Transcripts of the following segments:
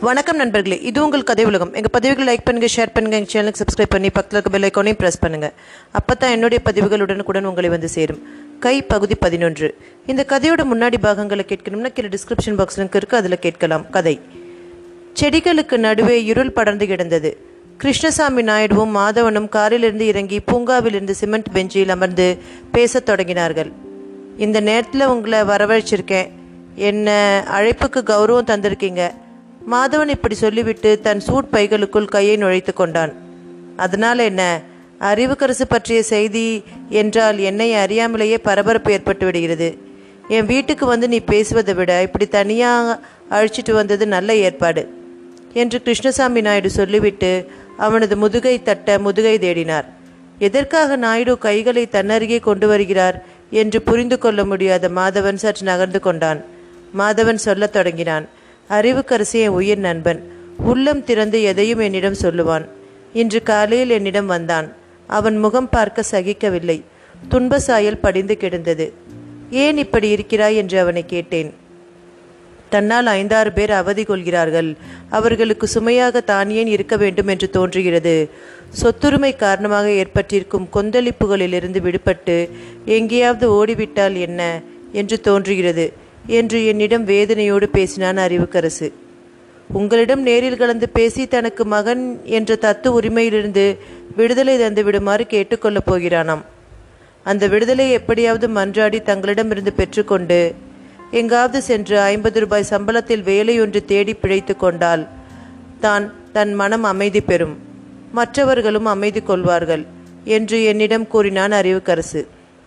வணக்கம் நண்பர்களே, இது உங்கள் கதை உலகம். எங்கள் பதிவுகளை லைக் பண்ணுங்கள், ஷேர் பண்ணுங்கள், எங்கள் சேனலுக்கு சப்ஸ்கிரைப் பண்ணி பக்கத்தில் இருக்க பெல் ஐக்கானையும் ப்ரெஸ் பண்ணுங்கள். அப்போ தான் என்னுடைய பதிவுகள் உடனுக்குடன் உங்களை வந்து சேரும். கை பகுதி 11. இந்த கதையோட முன்னாடி பாகங்களை கேட்கணும்னா கீழே டிஸ்கிரிப்ஷன் பாக்ஸ் லிங்க் இருக்குது, அதில் கேட்கலாம். கதை. செடிகளுக்கு நடுவே இருள் படர்ந்து கிடந்தது. கிருஷ்ணசாமி நாயுடுவும் மாதவனும் காரிலிருந்து இறங்கி பூங்காவிலிருந்து சிமெண்ட் பெஞ்சில் அமர்ந்து பேசத் தொடங்கினார்கள். இந்த நேரத்தில் உங்களை வரவழைச்சிருக்கேன், என்ன அழைப்புக்கு கௌரவம் தந்திருக்கீங்க. மாதவன் இப்படி சொல்லிவிட்டு தன் சூட் பைகளுக்குள் கையை நுழைத்து கொண்டான். அதனால் என்ன, அறிவுக்கரசு பற்றிய செய்தி என்றால் என்னை அறியாமலேயே பரபரப்பு ஏற்பட்டு விடுகிறது. என் வீட்டுக்கு வந்து நீ பேசுவதை விட இப்படி தனியாக அழைச்சிட்டு வந்தது நல்ல ஏற்பாடு என்று கிருஷ்ணசாமி நாயுடு சொல்லிவிட்டு அவனது முதுகை தட்ட முதுகை தேடினார். எதற்காக நாயுடு கைகளை தன்னருகே கொண்டு வருகிறார் என்று புரிந்து கொள்ள முடியாத மாதவன் சற்று நகர்ந்து கொண்டான். மாதவன் சொல்லத் தொடங்கினான். அறிவுக்கரசி என் உயிர் நண்பன், உள்ளம் திறந்து எதையும் என்னிடம் சொல்லுவான். இன்று காலையில் என்னிடம் வந்தான். அவன் முகம் பார்க்க சகிக்கவில்லை. துன்ப சாயல் படிந்து கிடந்தது. ஏன் இப்படி இருக்கிறாய் என்று அவனை கேட்டேன். தன்னால் 5-6 பேர் அவதி கொள்கிறார்கள், அவர்களுக்கு சுமையாக தான் ஏன் இருக்க வேண்டும் என்று தோன்றுகிறது. சொத்துரிமை காரணமாக ஏற்பட்டிருக்கும் கொந்தளிப்புகளிலிருந்து விடுபட்டு எங்கேயாவது ஓடிவிட்டால் என்ன என்று தோன்றுகிறது என்று என்னிடம் வேதனையோடு பேசினான் அறிவுக்கரசு. உங்களிடம் நேரில் கலந்து பேசி தனக்கு மகன் என்ற தத்து உரிமையிலிருந்து விடுதலை தந்து விடுமாறு கேட்டுக்கொள்ளப் போகிறானாம். அந்த விடுதலை எப்படியாவது மன்றாடி தங்களிடமிருந்து பெற்றுக்கொண்டு எங்காவது சென்று 50 ரூபாய் சம்பளத்தில் வேலையொன்று தேடி பிழைத்து கொண்டால் தான் தன் மனம் அமைதி பெறும், மற்றவர்களும் அமைதி கொள்வார்கள் என்று என்னிடம் கூறினான் அறிவுக்கரசு.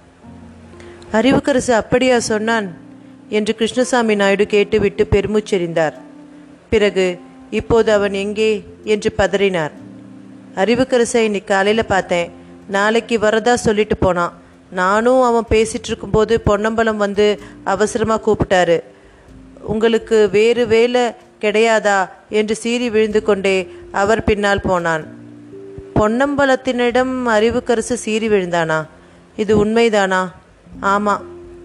அறிவுக்கரசு அப்படியா சொன்னான் என்று கிருஷ்ணசாமி நாயுடு கேட்டுவிட்டு பெருமூச்செறிந்தார். பிறகு இப்போது அவன் எங்கே என்று பதறினார். அறிவுக்கரசை இன்னைக்கு காலையில் பார்த்தேன், நாளைக்கு வரதா சொல்லிட்டு போனான். நானும் அவன் பேசிகிட்டு இருக்கும்போது பொன்னம்பலம் வந்து அவசரமாக கூப்பிட்டாரு. உங்களுக்கு வேறு வேலை கிடையாதா என்று சீறி விழுந்து கொண்டே அவர் பின்னால் போனான். பொன்னம்பலத்தினிடம் அறிவுக்கரசு சீறி விழுந்தானா? இது உண்மைதானா? ஆமாம்,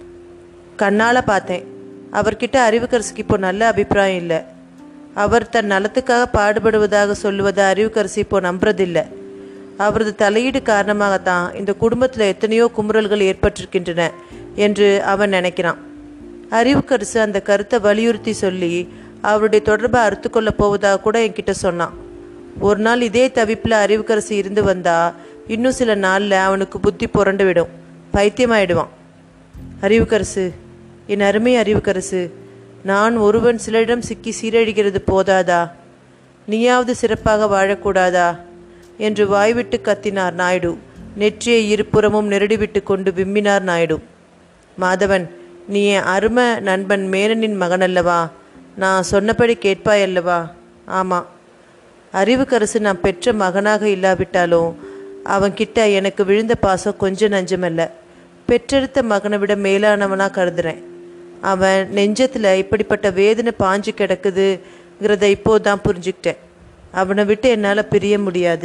கண்ணால் பார்த்தேன். அவர்கிட்ட அறிவுக்கரசுக்கு இப்போ நல்ல அபிப்பிராயம் இல்லை. அவர் தன் நலத்துக்காக பாடுபடுவதாக சொல்லுவதை அறிவுக்கரசு இப்போ நம்புறதில்லை. அவரது தலையீடு காரணமாகத்தான் இந்த குடும்பத்தில் எத்தனையோ குமுறல்கள் ஏற்பட்டிருக்கின்றன என்று அவன் நினைக்கிறான். அறிவுக்கரசு அந்த கருத்தை வலியுறுத்தி சொல்லி அவருடைய தொடர்பை அறுத்து கொள்ளப் போவதாக கூட என்கிட்ட சொன்னான். ஒரு நாள் இதே தவிப்பில் அறிவுக்கரசு இருந்து வந்தா இன்னும் சில நாளில் அவனுக்கு புத்தி புரண்டு விடும், பைத்தியமாயிடுவான். அறிவுக்கரசு, என் அருமை அறிவுக்கரசு, நான் ஒருவன் சிலரிடம் சிக்கி சீரழிகிறது போதாதா? நீயாவது சிறப்பாக வாழக்கூடாதா என்று வாய்விட்டு கத்தினார் நாயுடு. நெற்றியை இருபுறமும் நெருடிவிட்டு கொண்டு விம்மினார் நாயுடு. மாதவன், நீ என் அருமை நண்பன் மேனனின் மகன் அல்லவா? நான் சொன்னபடி கேட்பாய் அல்லவா? ஆமாம். அறிவுக்கரசு நான் பெற்ற மகனாக இல்லாவிட்டாலும் அவன்கிட்ட எனக்கு விழுந்த பாசம் கொஞ்சம் நஞ்சமல்ல. பெற்றெடுத்த மகனை விட மேலானவனாக கருதுறேன். அவன் நெஞ்சத்தில் இப்படிப்பட்ட வேதனை பாஞ்சு கிடக்குதுங்கிறத இப்போதான் புரிஞ்சுக்கிட்டேன். அவனை விட்டு என்னால் பிரிய முடியாது.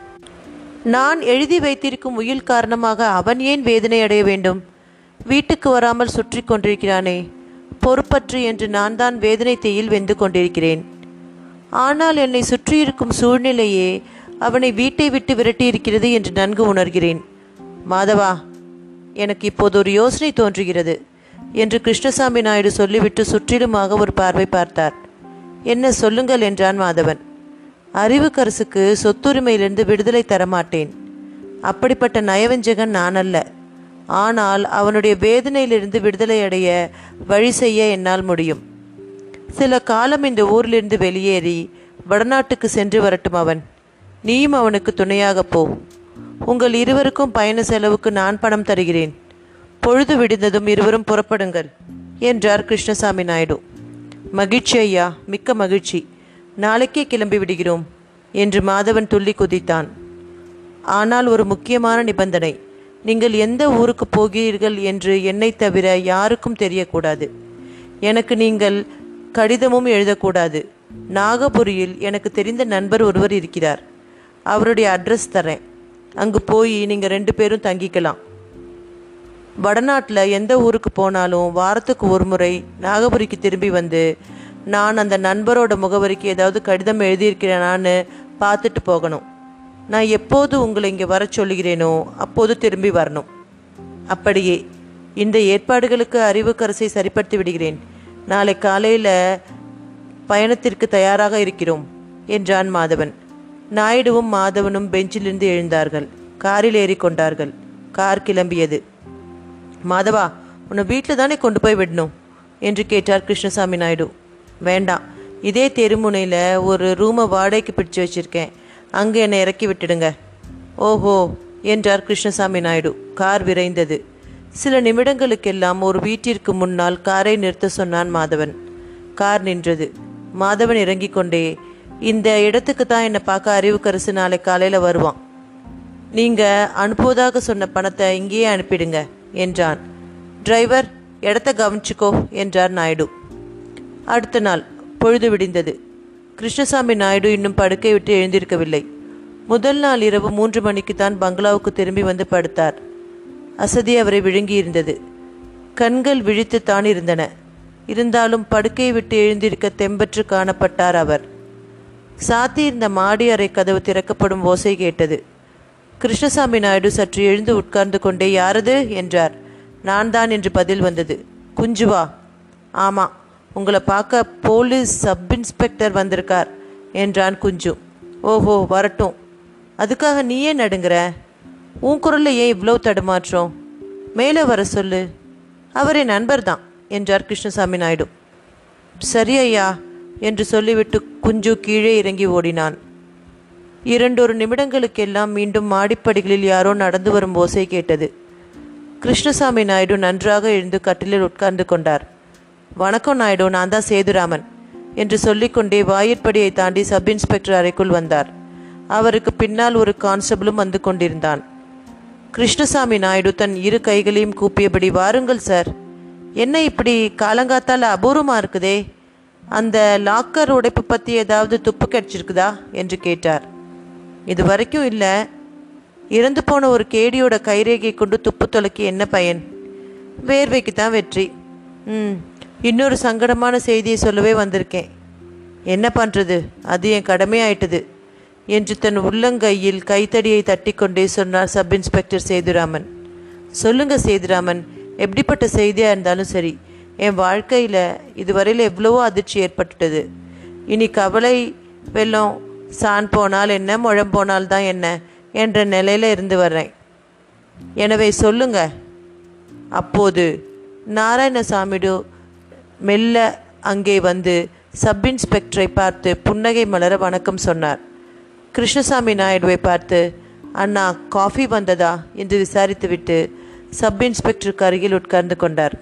நான் எழுதி வைத்திருக்கும் உயில் காரணமாக அவன் ஏன் வேதனை அடைய வேண்டும்? வீட்டுக்கு வராமல் சுற்றி கொண்டிருக்கிறானே, பொறுப்பற்று என்று நான் தான் வேதனை தேயில் வெந்து கொண்டிருக்கிறேன். ஆனால் என்னை சுற்றியிருக்கும் சூழ்நிலையே அவனை வீட்டை விட்டு விரட்டியிருக்கிறது என்று நன்கு உணர்கிறேன். மாதவா, எனக்கு இப்போது ஒரு யோசனை தோன்றுகிறது என்று கிருஷ்ணசாமி நாயுடு சொல்லிவிட்டு சுற்றிலுமாக ஒரு பார்வை பார்த்தார். என்ன, சொல்லுங்கள் என்றான் மாதவன். அறிவுக்கரசுக்கு சொத்துரிமையிலிருந்து விடுதலை தரமாட்டேன். அப்படிப்பட்ட நயவஞ்சகன் நான் அல்ல. ஆனால் அவனுடைய வேதனையிலிருந்து விடுதலை அடைய வழி செய்ய என்னால் முடியும். சில காலம் இந்த ஊரிலிருந்து வெளியேறி வடநாட்டுக்கு சென்று வரட்டும் அவன். நீயும் அவனுக்கு துணையாக போ. உங்கள் இருவருக்கும் பயண செலவுக்கு நான் பணம் தருகிறேன். பொழுது விடிந்ததும் இருவரும் புறப்படுங்கள் என்றார் கிருஷ்ணசாமி நாயுடு. மகிழ்ச்சி ஐயா, மிக்க மகிழ்ச்சி. நாளைக்கே கிளம்பி விடுகிறோம் என்று மாதவன் துள்ளி குதித்தான். ஆனால் ஒரு முக்கியமான நிபந்தனை. நீங்கள் எந்த ஊருக்கு போகிறீர்கள் என்று என்னை தவிர யாருக்கும் தெரியக்கூடாது. எனக்கு நீங்கள் கடிதமும் எழுதக்கூடாது. நாகபுரியில் எனக்கு தெரிந்த நண்பர் ஒருவர் இருக்கிறார். அவருடைய அட்ரஸ் தரேன். அங்கு போய் நீங்கள் 2 பேரும் தங்கிக்கலாம். வடநாட்டில் எந்த ஊருக்கு போனாலும் வாரத்துக்கு ஒரு முறை நாகபுரிக்கு திரும்பி வந்து நான் அந்த நண்பரோட முகவரிக்கு ஏதாவது கடிதம் எழுதியிருக்கிறேனான்னு பார்த்துட்டு போகணும். நான் எப்போது உங்களை இங்கே வர சொல்லுகிறேனோ அப்போது திரும்பி வரணும். அப்படியே இந்த ஏற்பாடுகளுக்கு அறிவுக்கரசை சரிப்படுத்தி விடுகிறேன். நாளை காலையில் பயணத்திற்கு தயாராக இருக்கிறோம் என்றான் மாதவன். நாயுடுவும் மாதவனும் பெஞ்சிலிருந்து எழுந்தார்கள். காரில் ஏறிக்கொண்டார்கள். கார் கிளம்பியது. மாதவா, உன்னை வீட்டில் தானே கொண்டு போய் விடணும் என்று கேட்டார் கிருஷ்ணசாமி நாயுடு. வேண்டாம், இதே தெருமுனையில் ஒரு ரூமை வாடகைக்கு பிடிச்சு வச்சுருக்கேன், அங்கே என்னை இறக்கி விட்டுடுங்க. ஓஹோ என்றார் கிருஷ்ணசாமி நாயுடு. கார் விரைந்தது. சில நிமிடங்களுக்கெல்லாம் ஒரு வீட்டிற்கு முன்னால் காரை நிறுத்த சொன்னான் மாதவன். கார் நின்றது. மாதவன் இறங்கி கொண்டே, இந்த இடத்துக்கு தான் என்னை பார்க்க அறிவுக்கரசு நாளை காலையில் வருவான். நீங்கள் அனுப்புவதாக சொன்ன பணத்தை இங்கேயே அனுப்பிடுங்க என்றான். டிரைவர், இடத்த கவனிச்சுக்கோ என்றார் நாயுடு. அடுத்த நாள் பொழுது விடிந்தது. கிருஷ்ணசாமி நாயுடு இன்னும் படுக்கை விட்டு எழுந்திருக்கவில்லை. முதல் நாள் இரவு 3 மணிக்கு தான் பங்களாவுக்கு திரும்பி வந்து படுத்தார். அசதி அவரை விழுங்கியிருந்தது. கண்கள் விழித்துத்தான் இருந்தன. இருந்தாலும் படுக்கையை விட்டு எழுந்திருக்க தெம்பற்று காணப்பட்டார் அவர். சாத்தியிருந்த மாடி அறை கதவு திறக்கப்படும் ஓசை கேட்டது. கிருஷ்ணசாமி நாயுடு சற்று எழுந்து உட்கார்ந்து கொண்டே, யாரது என்றார். நான் தான் என்று பதில் வந்தது. குஞ்சுவா? ஆமாம், உங்களை பார்க்க போலீஸ் சப் இன்ஸ்பெக்டர் வந்திருக்கார் என்றான் குஞ்சு. ஓஹோ, வரட்டும். அதுக்காக நீ ஏன் நடுங்கிற? உன் குரலில் ஏன் இவ்வளோ தடுமாற்றம்? மேலே வர சொல்லு. அவர் என் நண்பர் தான் என்றார் கிருஷ்ணசாமி நாயுடு. சரி ஐயா என்று சொல்லிவிட்டு குஞ்சு கீழே இறங்கி ஓடினான். 2 நிமிடங்களுக்கெல்லாம் மீண்டும் மாடிப்படிகளில் யாரோ நடந்து வரும் ஓசை கேட்டது. கிருஷ்ணசாமி நாயுடு நன்றாக எழுந்து கட்டிலில் உட்கார்ந்து கொண்டார். வணக்கம் நாயுடு, நான் தான் சேதுராமன் என்று சொல்லிக்கொண்டே வாயிற்படியை தாண்டி சப் இன்ஸ்பெக்டர் அறைக்குள் வந்தார். அவருக்கு பின்னால் ஒரு கான்ஸ்டபிளும் வந்து கொண்டிருந்தான். கிருஷ்ணசாமி நாயுடு தன் 2 கைகளையும் கூப்பியபடி, வாருங்கள் சார். என்ன இப்படி காலங்காத்தால் அபூர்வமாக இருக்குதே? அந்த லாக்கர் உடைப்பு பற்றி ஏதாவது துப்பு கிடைச்சிருக்குதா என்று கேட்டார். இது வரைக்கும் இல்லை. இறந்து போன ஒரு கேடியோட கைரேகை கொண்டு துப்பு தொலைக்கி என்ன பயன்? வேர்வைக்கு தான் வெற்றி. இன்னொரு சங்கடமான செய்தியை சொல்லவே வந்திருக்கேன். என்ன பண்ணுறது, அது என் கடமையாயிட்டது என்று தன் உள்ளங்கையில் கைத்தடியை தட்டி கொண்டே சொன்னார் சப் இன்ஸ்பெக்டர் சேதுராமன். சொல்லுங்க சேதுராமன், எப்படிப்பட்ட செய்தியாக இருந்தாலும் சரி. என் வாழ்க்கையில் இதுவரையில் எவ்வளவோ அதிர்ச்சி ஏற்பட்டுட்டது. இனி கவலை வெள்ளம் சான் போனால் என்ன, முழம் போனால் தான் என்ன என்ற நிலையில் இருந்து வர்றேன். எனவே சொல்லுங்க. அப்போது நாராயணசாமிடு மெல்ல அங்கே வந்து சப் இன்ஸ்பெக்டரை பார்த்து புன்னகை மலர வணக்கம் சொன்னார். கிருஷ்ணசாமி நாயுடுவை பார்த்து, அண்ணா காஃபி வந்ததா என்று விசாரித்துவிட்டு சப் இன்ஸ்பெக்டருக்கு அருகில் உட்கார்ந்து கொண்டார்.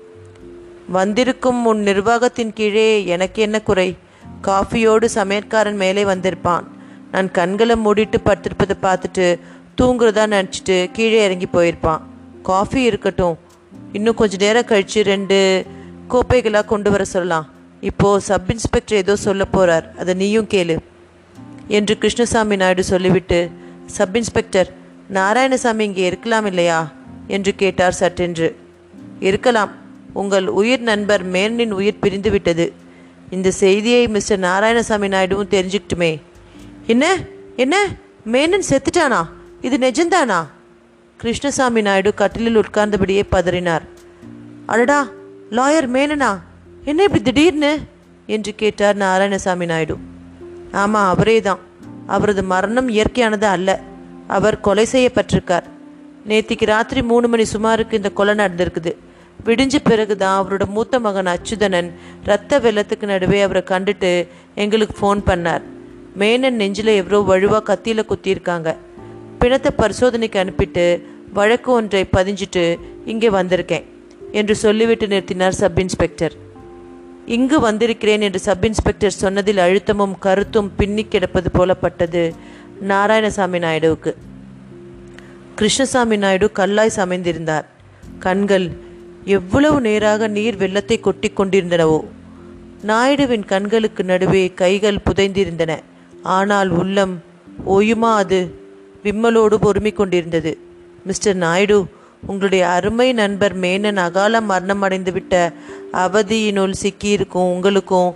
வந்திருக்கும் உன் நிர்வாகத்தின் கீழே எனக்கு என்ன குறை? காஃபியோடு சமையற்காரன் மேலே வந்திருப்பான். நான் கண்களை மூடிட்டு படுத்திருப்பதை பார்த்துட்டு தூங்குறதா நினச்சிட்டு கீழே இறங்கி போயிருப்பான். காஃபி இருக்கட்டும், இன்னும் கொஞ்சம் நேரம் கழித்து 2 கோப்பைகளாக கொண்டு வர சொல்லலாம். இப்போது சப் இன்ஸ்பெக்டர் ஏதோ சொல்ல போகிறார், அதை நீயும் கேளு என்று கிருஷ்ணசாமி நாயுடு சொல்லிவிட்டு, சப் இன்ஸ்பெக்டர், நாராயணசாமி இங்கே இருக்கலாம் இல்லையா என்று கேட்டார் சட்டென்று. இருக்கலாம். உங்கள் உயிர் நண்பர் மேனனின் உயிர் பிரிந்து விட்டது. இந்த செய்தியை மிஸ்டர் நாராயணசாமி நாயுடுவும் தெரிஞ்சுக்கிட்டுமே. என்ன என்ன மேனன் செத்துட்டானா? இது நிஜந்தானா? கிருஷ்ணசாமி நாயுடு கட்டிலில் உட்கார்ந்தபடியே பதறினார். அடடா, லாயர் மேனனா? என்ன இப்படி திடீர்னு என்று கேட்டார் நாராயணசாமி நாயுடு. ஆமாம், அவரே தான். அவரது மரணம் இயற்கையானது அல்ல. அவர் கொலை செய்யப்பட்டிருக்கார். நேத்திக்கு ராத்திரி 3 மணி சுமாருக்கு இந்த கொலை நடந்திருக்குது. விடிஞ்ச பிறகு தான் அவரோட மூத்த மகன் அச்சுதனன் ரத்த வெள்ளத்துக்கு நடுவே அவரை கண்டுட்டு எங்களுக்கு ஃபோன் பண்ணார். மேனன் நெஞ்சில் எவ்வளோ வழுவாக கத்தியில் குத்தியிருக்காங்க. பிணத்தை பரிசோதனைக்கு அனுப்பிட்டு வழக்கு ஒன்றை பதிஞ்சிட்டு இங்கே வந்திருக்கேன் என்று சொல்லிவிட்டு நிறுத்தினார் சப் இன்ஸ்பெக்டர். இங்கு வந்திருக்கிறேன் என்று சப் இன்ஸ்பெக்டர் சொன்னதில் அழுத்தமும் கருத்தும் பின்னி கிடப்பது போலப்பட்டது நாராயணசாமி நாயுடுவுக்கு. கிருஷ்ணசாமி நாயுடு கல்லாய் சமைந்திருந்தார். கண்கள் எவ்வளவு நேராக நீர் வெள்ளத்தை கொட்டி கொண்டிருந்தனவோ. நாயுடுவின் கண்களுக்கு நடுவே கைகள் புதைந்திருந்தன. ஆனால் உள்ளம் ஓயுமா அது விம்மலோடு பொறுமிக் கொண்டிருந்தது. மிஸ்டர் நாயுடு, உங்களுடைய அருமை நண்பர் மேனன் அகால மரணம் அடைந்து விட்ட அவதியினுள் சிக்கியிருக்கும் உங்களுக்கும்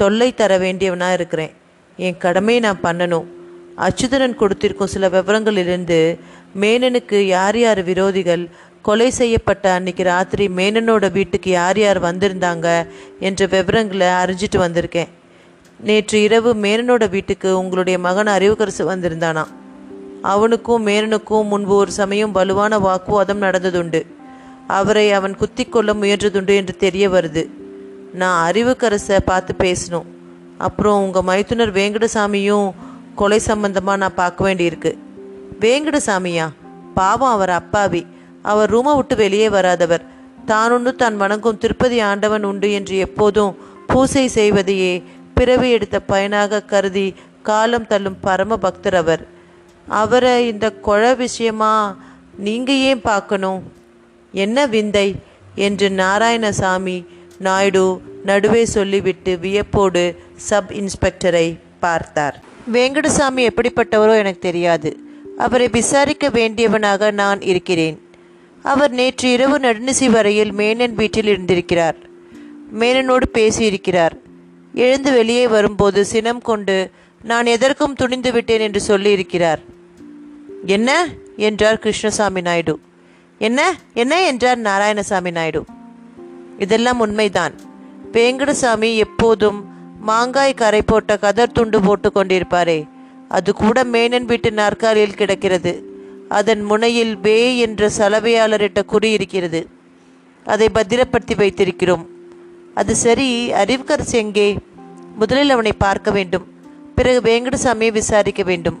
தொல்லை தர வேண்டியவனாக இருக்கிறேன். என் கடமையை நான் பண்ணணும். அச்சுதனன் கொடுத்திருக்கும் சில விவரங்களிலிருந்து மேனனுக்கு யார் யார் விரோதிகள், கொலை செய்யப்பட்ட அன்னைக்கு ராத்திரி மேனனோட வீட்டுக்கு யார் யார் வந்திருந்தாங்க என்ற விவரங்களை அறிஞ்சிட்டு வந்திருக்கேன். நேற்று இரவு மேனனோட வீட்டுக்கு உங்களுடைய மகன் அறிவுக்கரசு வந்திருந்தானா. அவனுக்கும் மேனனுக்கும் முன்பு ஒரு சமயம் வலுவான வாக்குவாதம் நடந்ததுண்டு. அவரை அவன் குத்தி கொள்ள முயன்றதுண்டு என்று தெரிய வருது. நான் அறிவுக்கரசை பார்த்து பேசணும். அப்புறம் உங்கள் மைத்துனர் வேங்கடசாமியும் கொலை சம்பந்தமாக நான் பார்க்க வேண்டியிருக்கு. வேங்கடசாமியா? பாவம், அவர் அப்பாவி. அவர் ரூமை விட்டு வெளியே வராதவர். தானுண்டு தான் வணங்கும் திருப்பதி ஆண்டவன் உண்டு என்று எப்போதும் பூசை செய்வதையே பிறவி எடுத்த பயனாக கருதி காலம் தள்ளும் பரம பக்தர் அவர். அவரை இந்த கொலை விஷயமா நீங்கள் ஏன் பார்க்கணும்? என்ன விந்தை என்று நாராயணசாமி நாயுடு நடுவே சொல்லிவிட்டு வியப்போடு சப் இன்ஸ்பெக்டரை பார்த்தார். வேங்கடசாமி எப்படிப்பட்டவரோ எனக்கு தெரியாது. அவரை விசாரிக்க வேண்டியவனாக நான் இருக்கிறேன். அவர் நேற்று இரவு நடுநிசி வரையில் மேனன் வீட்டில் இருந்திருக்கிறார். மேனனோடு பேசியிருக்கிறார். எழுந்து வெளியே வரும்போது சினம் கொண்டு நான் எதற்கும் துணிந்து விட்டேன் என்று சொல்லியிருக்கிறார். என்ன என்றார் கிருஷ்ணசாமி நாயுடு. என்ன என்ன என்றார் நாராயணசாமி நாயுடு. இதெல்லாம் உண்மைதான். வேங்கடசாமி எப்போதும் மாங்காய் கரை போட்ட கதர் துண்டு போட்டு கொண்டிருப்பாரே, அது கூட மேனன் வீட்டு நாற்காலியில் கிடக்கிறது. அதன் முனையில் வே என்ற சலவையாளரிட்ட குறி இருக்கிறது. அதை பத்திரப்படுத்தி வைத்திருக்கிறோம். அது சரி, அறிவுக்கரசு எங்கே? முதலில் அவனை பார்க்க வேண்டும். பிறகு வேங்கடசாமியை விசாரிக்க வேண்டும்.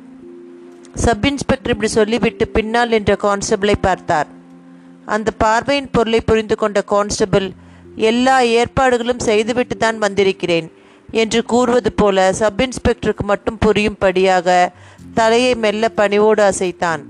சப் இன்ஸ்பெக்டர் இப்படி சொல்லிவிட்டு பின்னால் நின்ற கான்ஸ்டபிளை பார்த்தார். அந்த பார்வையின் பொருளை புரிந்து கொண்ட கான்ஸ்டபிள், எல்லா ஏற்பாடுகளும் செய்துவிட்டு தான் வந்திருக்கிறேன் என்று கூறுவது போல சப் இன்ஸ்பெக்டருக்கு மட்டும் புரியும்படியாக தலையை மெல்ல பணிவோடு அசைத்தான்.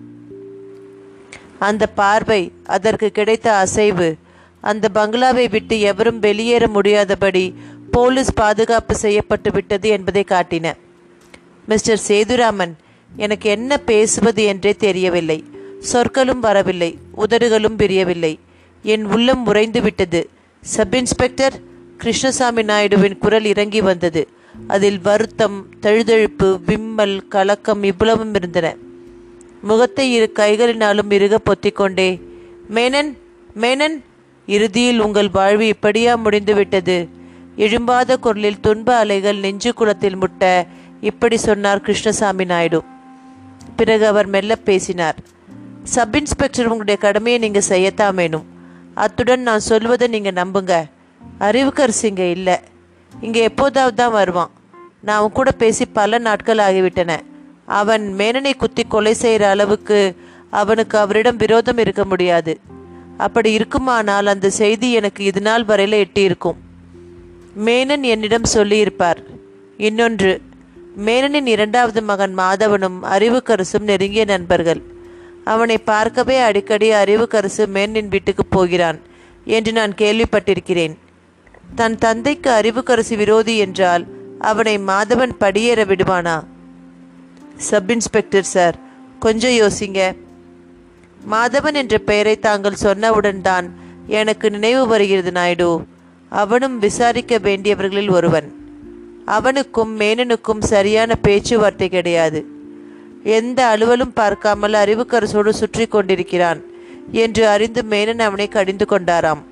அந்த பார்வை, அதற்கு கிடைத்த அசைவு, அந்த பங்களாவை விட்டு எவரும் வெளியேற முடியாதபடி போலீஸ் பாதுகாப்பு செய்யப்பட்டு விட்டது என்பதை காட்டின. மிஸ்டர் சேதுராமன், எனக்கு என்ன பேசுவது என்றே தெரியவில்லை. சொற்களும் வரவில்லை, உதடுகளும் பிரியவில்லை. என் உள்ளம் உறைந்து விட்டது. சப் இன்ஸ்பெக்டர், கிருஷ்ணசாமி நாயுடுவின் குரல் இறங்கி வந்தது. அதில் வருத்தம், தழுதழுப்பு, விம்மல், கலக்கம் இவ்வளவும் இருந்தன. முகத்தை இரு கைகளினாலும் இறுக பொத்திக்கொண்டே, மேனன், மேனன், இறுதியில் உங்கள் வாழ்வு இப்படியா முடிந்து விட்டது? எழும்பாத குரலில் துன்ப அலைகள் நெஞ்சு குளத்தில் முட்ட இப்படி சொன்னார் கிருஷ்ணசாமி நாயுடு. பிறகு அவர் மெல்ல பேசினார். சப் இன்ஸ்பெக்டர், உங்களுடைய கடமையை நீங்கள் செய்யத்தான் வேணும். அத்துடன் நான் சொல்வதை நீங்கள் நம்புங்க. அறிவுக்கரசு இங்கே இல்லை. இங்கே எப்போதாவது தான் வருவான். நான் அவன் கூட பேசி பல நாட்கள் ஆகிவிட்டன. அவன் மேனனை குத்தி கொலை செய்கிற அளவுக்கு அவனுக்கு அவரிடம் விரோதம் இருக்க முடியாது. அப்படி இருக்குமானால் அந்த செய்தி எனக்கு இது நாள் வரையில் எட்டியிருக்கும். மேனன் என்னிடம் சொல்லியிருப்பார். இன்னொன்று, மேனனின் இரண்டாவது மகன் மாதவனும் அறிவுக்கரசும் நெருங்கிய நண்பர்கள். அவனை பார்க்கவே அடிக்கடி அறிவுக்கரசு மேனனின் வீட்டுக்கு போகிறான் என்று நான் கேள்விப்பட்டிருக்கிறேன். தன் தந்தைக்கு அறிவுக்கரசு விரோதி என்றால் அவனை மாதவன் படியேற விடுவானா? சப் இன்ஸ்பெக்டர் சார், கொஞ்சம் யோசிங்க. மாதவன் என்ற பெயரை தாங்கள் சொன்னவுடன் தான் எனக்கு நினைவு வருகிறது நாயுடு. அவனும் விசாரிக்க வேண்டியவர்களில் ஒருவன். அவனுக்கும் மேனனுக்கும் சரியான பேச்சுவார்த்தை கிடையாது. எந்த அலுவலும் பார்க்காமல் அறிவுக்கரசோடு சுற்றி கொண்டிருக்கிறான் என்று அறிந்து மேனன் அவனை கடிந்து கொண்டாராம்.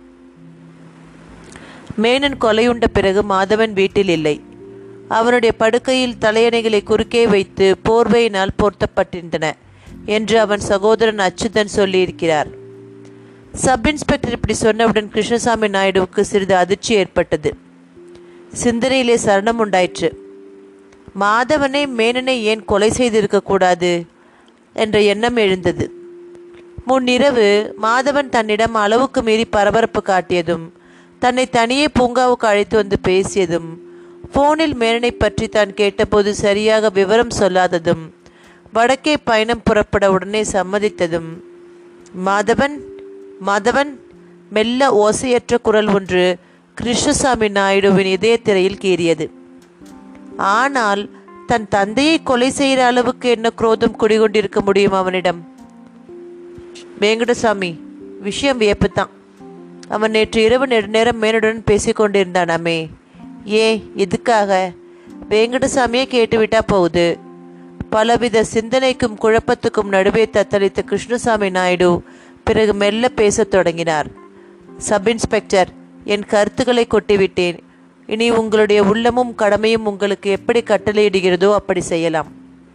மேனன் கொலையுண்ட பிறகு மாதவன் வீட்டில் இல்லை. அவனுடைய படுக்கையில் தலையணைகளை குறுக்கே வைத்து போர்வையினால் போர்த்தப்பட்டிருந்தன என்று அவன் சகோதரன் அச்சுதன் சொல்லியிருக்கிறார். சப் இன்ஸ்பெக்டர் இப்படி சொன்னவுடன் கிருஷ்ணசாமி நாயுடுவுக்கு சிறிது அதிர்ச்சி ஏற்பட்டது. சிந்தனையிலே சரணம் உண்டாயிற்று. மாதவனை மேனனை ஏன் கொலை செய்திருக்கக்கூடாது என்ற எண்ணம் எழுந்தது. முன்னிரவு மாதவன் தன்னிடம் அளவுக்கு மீறி பரபரப்பு காட்டியதும், தன்னை தனியே பூங்காவுக்கு அழைத்து வந்து பேசியதும், போனில் மேனனை பற்றி தான் கேட்டபோது சரியாக விவரம் சொல்லாததும், வடக்கே பயணம் புறப்பட உடனே சம்மதித்ததும், மாதவன் மாதவன் மெல்ல ஓசையற்ற குரல் ஒன்று கிருஷ்ணசாமி நாயுடுவின் இதய திரையில் கீறியது. ஆனால் தன் தந்தையை கொலை செய்கிற அளவுக்கு என்ன குரோதம் குடிகொண்டிருக்க முடியும் அவனிடம்? வேங்கடசாமி, விஷயம் வியப்புத்தான். அவன் நேற்று இரவு நெடுநேரம் மேனுடன் பேசி கொண்டிருந்தானாமே. ஏன், எதுக்காக? வெங்கடசாமியே கேட்டுவிட்டா போகுது. பலவித சிந்தனைக்கும் குழப்பத்துக்கும் நடுவே தத்தளித்த கிருஷ்ணசாமி நாயுடு பிறகு மெல்ல பேசத் தொடங்கினார். சப் இன்ஸ்பெக்டர், என் கருத்துக்களை கொட்டிவிட்டேன். இனி உங்களுடைய உள்ளமும் கடமையும் உங்களுக்கு எப்படி கட்டளையிடுகிறதோ அப்படி செய்யலாம்.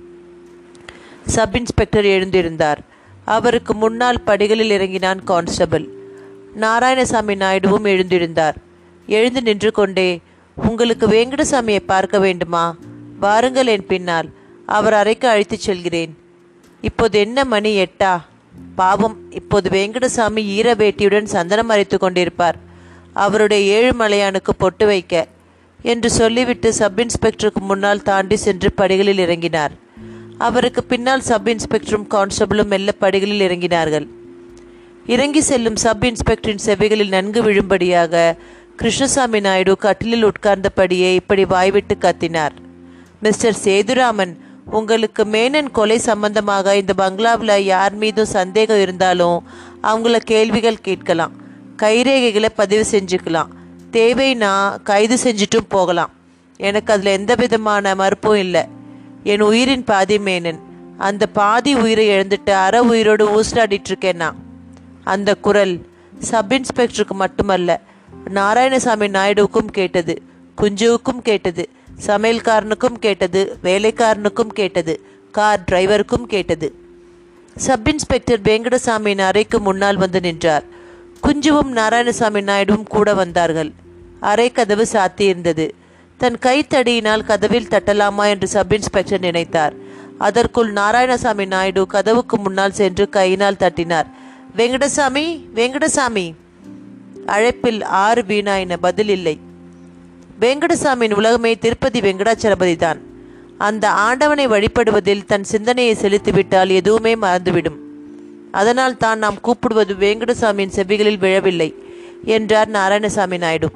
சப் இன்ஸ்பெக்டர் எழுந்திருந்தார். அவருக்கு முன்னால் படிகளில் இறங்கினான் கான்ஸ்டபிள். நாராயணசாமி நாயுடுவும் எழுந்திருந்தார். எழுந்து நின்று கொண்டே, உங்களுக்கு வெங்கடசாமியை பார்க்க வேண்டுமா? வாருங்கள் என் பின்னால், அவர் அறைக்கு அழைத்துச் செல்கிறேன். இப்போது என்ன மணி 8? பாவம், இப்போது வெங்கடசாமி ஈர வேட்டியுடன் சந்தனம் அரைத்து கொண்டிருப்பார். அவருடைய ஏழுமலையானுக்கு பொட்டு வைக்க என்று சொல்லிவிட்டு சப் இன்ஸ்பெக்டருக்கு முன்னால் தாண்டி சென்று படிகளில் இறங்கினார். அவருக்கு பின்னால் சப் இன்ஸ்பெக்டரும் கான்ஸ்டபிளும் மெல்ல படிகளில் இறங்கினார்கள். இறங்கி செல்லும் சப் இன்ஸ்பெக்டரின் செவிகளில் நன்கு விழும்படியாக கிருஷ்ணசாமி நாயுடு கட்டிலில் உட்கார்ந்தபடியே இப்படி வாய்விட்டு கத்தினார். மிஸ்டர் சேதுராமன், உங்களுக்கு மேனன் கொலை சம்பந்தமாக இந்த பங்களாவில் யார் மீதும் சந்தேகம் இருந்தாலும் அவங்கள கேள்விகள் கேட்கலாம், கைரேகைகளை பதிவு செஞ்சுக்கலாம், தேவைன்னா கைது செஞ்சுட்டும் போகலாம். எனக்கு அதில் எந்த விதமான மறுப்பும் இல்லை. என் உயிரின் பாதி மேனன். அந்த பாதி உயிரை இழந்துட்டு அற உயிரோடு ஊசலாடிட்டு இருக்கேன்னா. அந்த குரல் சப் இன்ஸ்பெக்டருக்கு மட்டுமல்ல, நாராயணசாமி நாயுடுவுக்கும் கேட்டது, குஞ்சுவுக்கும் கேட்டது, சமையல்காரனுக்கும் கேட்டது, வேலைக்காரனுக்கும் கேட்டது, கார் டிரைவருக்கும் கேட்டது. சப் இன்ஸ்பெக்டர் வெங்கடசாமியின் அறைக்கு முன்னால் வந்து நின்றார். குஞ்சுவும் நாராயணசாமி நாயுடுவும் கூட வந்தார்கள். அறை கதவு சாத்தியிருந்தது. தன் கைத்தடியினால் கதவில் தட்டலாமா என்று சப் இன்ஸ்பெக்டர் நினைத்தார். அதற்குள் நாராயணசாமி நாயுடு கதவுக்கு முன்னால் சென்று கையினால் தட்டினார். வெங்கடசாமி, வெங்கடசாமி! அழைப்பில் 6 வீணாயின. பதில் இல்லை. வெங்கடசாமியின் உலகமே திருப்பதி வெங்கடாச்சலபதி தான். அந்த ஆண்டவனை வழிபடுவதில் தன் சிந்தனையை செலுத்திவிட்டால் எதுவுமே மறந்துவிடும். அதனால் தான் நாம் கூப்பிடுவது வெங்கடசாமியின் செவிகளில் விழவில்லை என்றார் நாராயணசாமி நாயுடு.